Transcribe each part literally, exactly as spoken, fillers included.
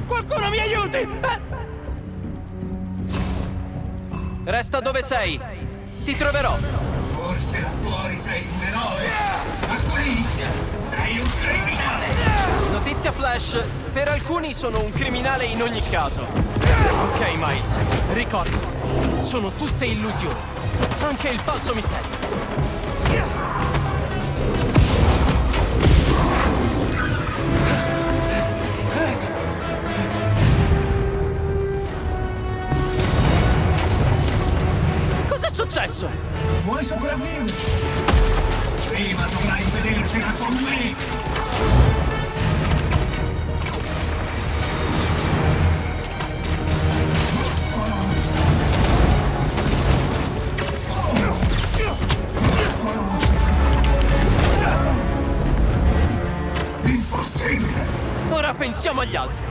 Qualcuno mi aiuti! Eh! Resta dove sei. Ti troverò. Forse là fuori sei un eroe, ma qui sei un criminale! Notizia flash. Per alcuni sono un criminale in ogni caso. Ok, Miles. Ricorda, sono tutte illusioni. Anche il falso mistero. Cos'è successo? Vuoi sopravvivere? Prima dovrai vedercela con me! Impossibile! Ora pensiamo agli altri.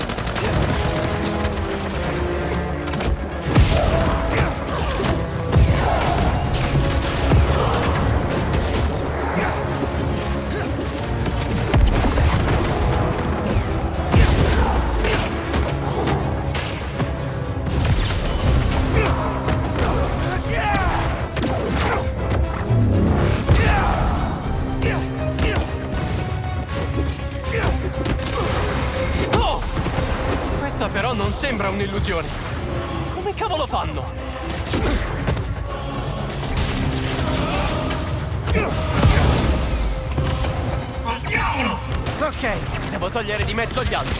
Però non sembra un'illusione. Come cavolo fanno? Andiamo! Ok, devo togliere di mezzo gli altri.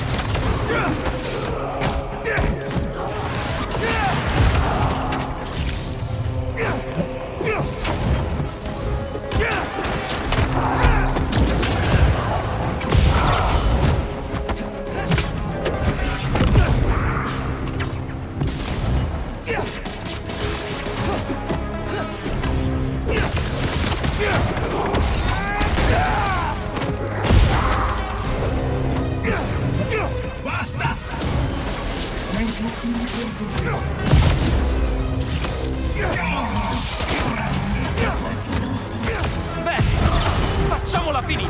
Bene, facciamola finita.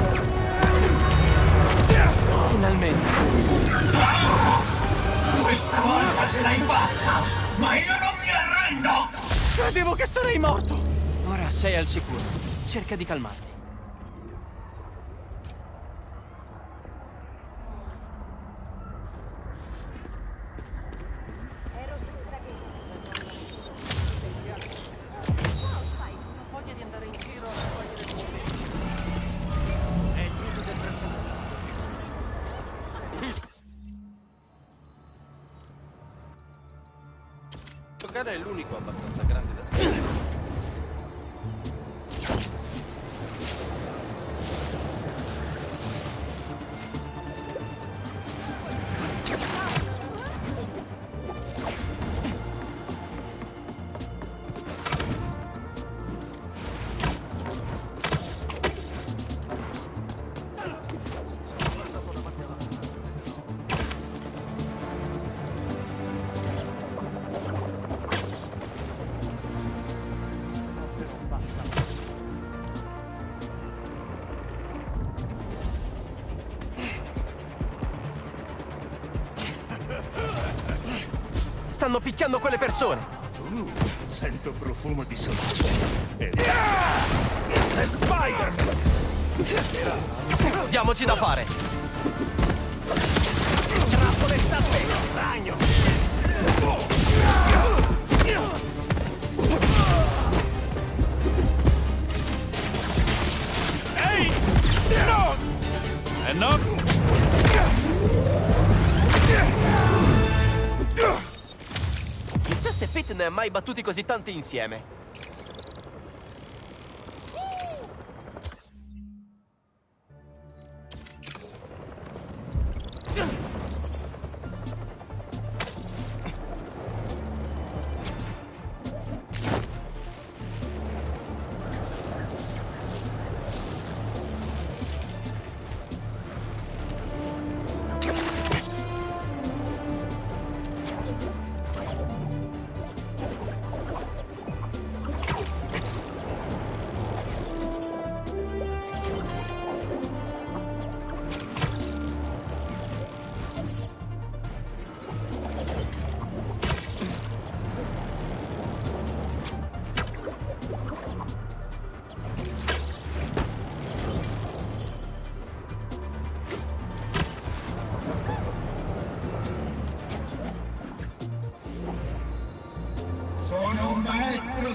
Finalmente. Questa volta ce l'hai fatta, ma io non mi arrendo! Credevo che sarei morto! Ora sei al sicuro. Cerca di calmarti. Giocare è l'unico abbastanza grande da scoprire. Stanno picchiando quelle persone. Uh, sento profumo di solidità. Ed... È Spider-Man! Diamoci da fare. Trappole stappe, ragno! Ehi! No! Eh no? Chissà se Pete ne ha mai battuti così tanti insieme.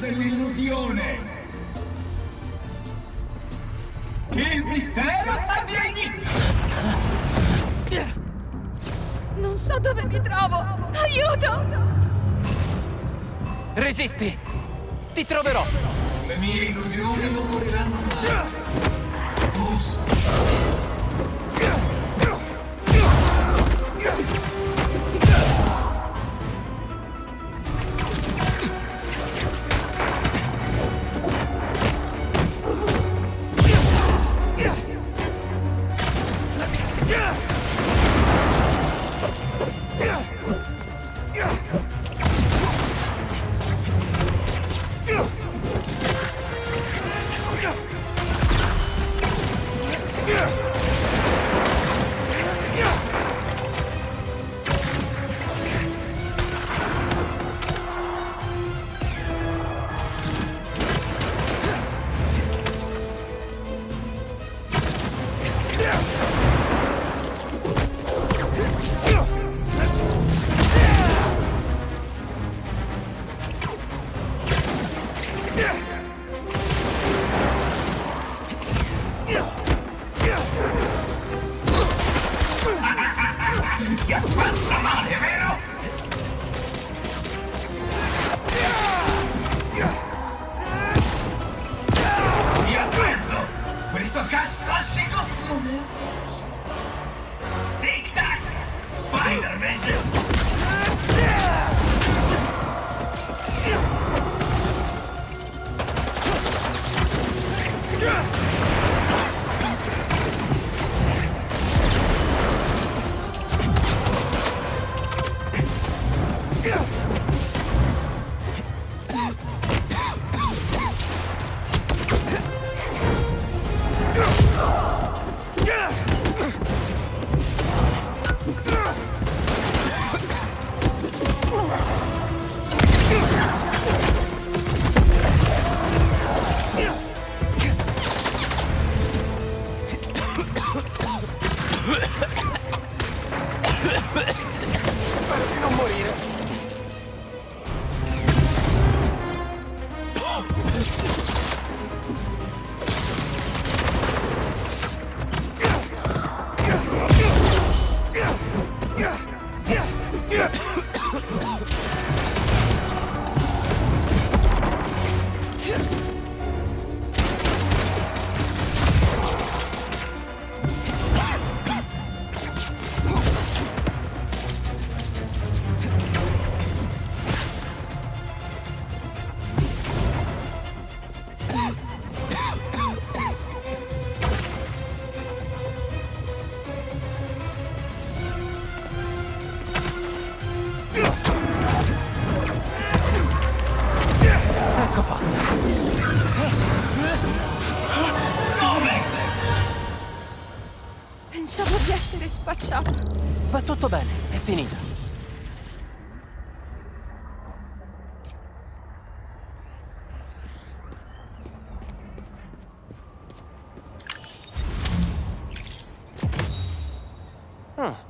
dell'illusione. Il mistero abbia inizio. Non so dove mi trovo! Aiuto! Resisti! Ti troverò! Le mie illusioni non moriranno mai. Ti abbassa male, vero? Mi avverto! Questo gas tossico non è... Tic tac! Spider-Man! Spero di non morire. Ecco fatto. Pensavo di essere spacciato. Va tutto bene, è finita. Ah.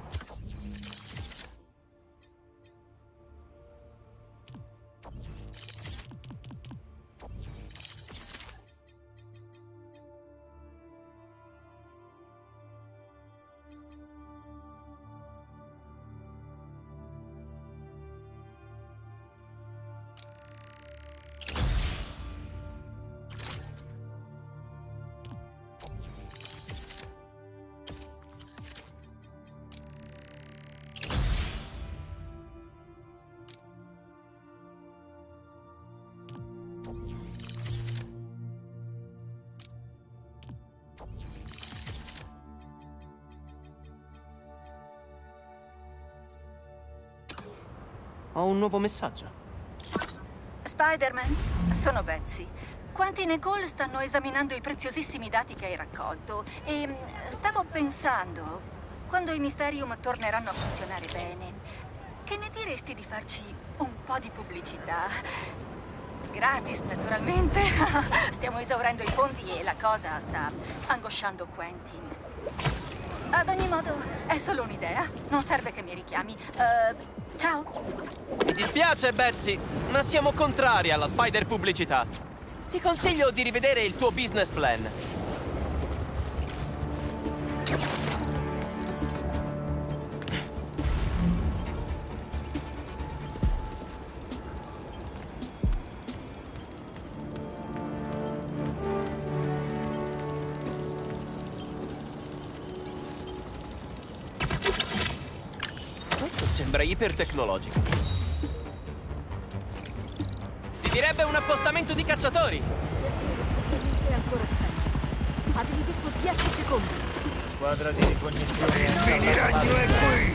Ho un nuovo messaggio. Spider-Man, sono Betsy. Quanti Nicole stanno esaminando i preziosissimi dati che hai raccolto e mm, stavo pensando, quando i Mysterium torneranno a funzionare bene, che ne diresti di farci un po' di pubblicità? Gratis, naturalmente. Stiamo esaurendo i fondi e la cosa sta angosciando Quentin. Ad ogni modo, è solo un'idea. Non serve che mi richiami. Uh, ciao. Mi dispiace, Betsy, ma siamo contrari alla Spider pubblicità. Ti consiglio di rivedere il tuo business plan. Questo sembra ipertecnologico. Si direbbe un appostamento di cacciatori. È ancora spento. Avevi detto dieci secondi. Squadra di ricognizione. Mini ragno è qui!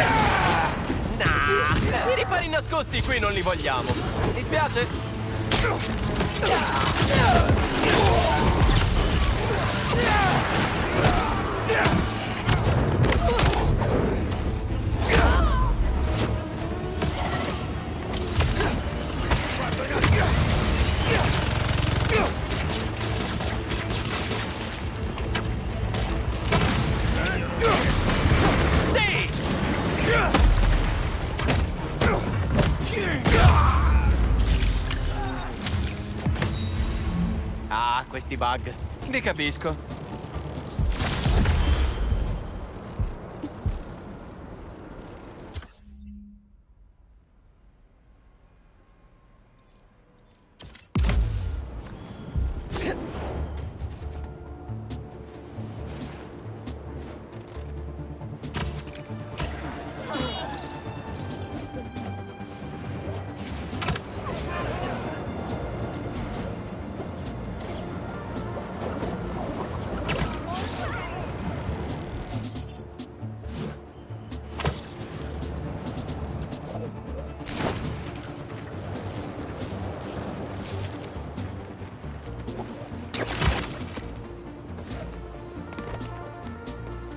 Nah, i ripari nascosti qui non li vogliamo. Mi spiace? Sì! Ah, questi bug. Vi capisco.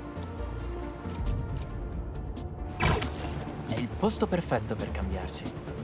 È il posto perfetto per cambiarsi.